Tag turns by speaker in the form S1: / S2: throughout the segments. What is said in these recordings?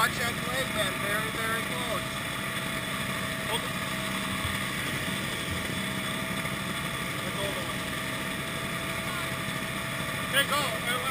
S1: watch that blade bend very, very close.
S2: Hold it. The golden one. Okay, go.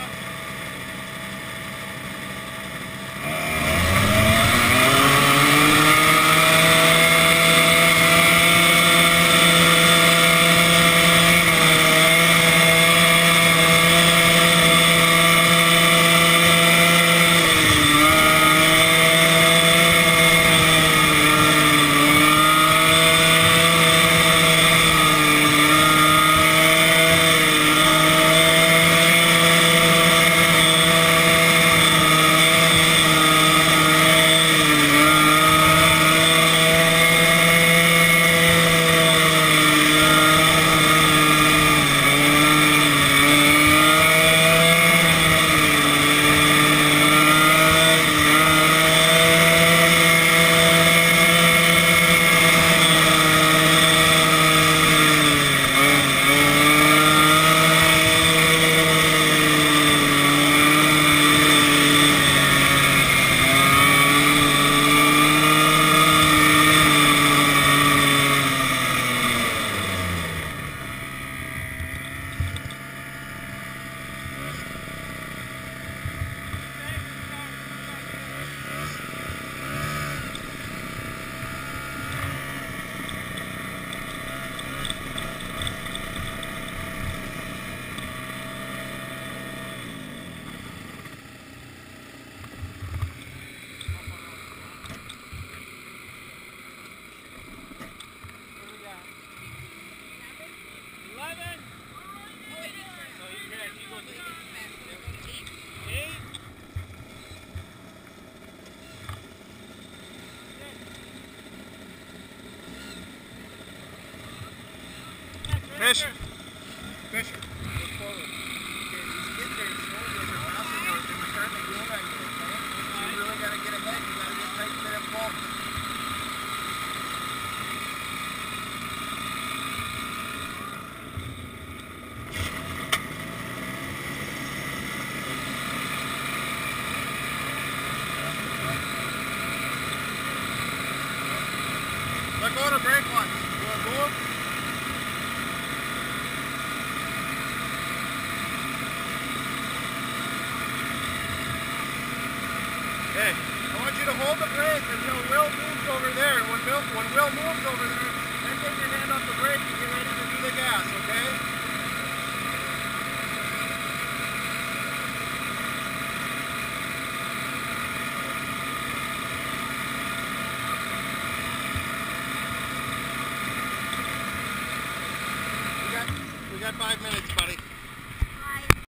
S1: Fish. Fish. Look forward. Okay, these kids are slow, they're passing yours, and we're starting to go on you, okay? So you really got to get ahead, you got to get tight to that ball. Let go of the brake once. You want to move? Okay, I want you to hold the brake until Will moves over there. When Will moves over there, then take your hand off the brake and get ready to do the gas, okay? We got 5 minutes, buddy.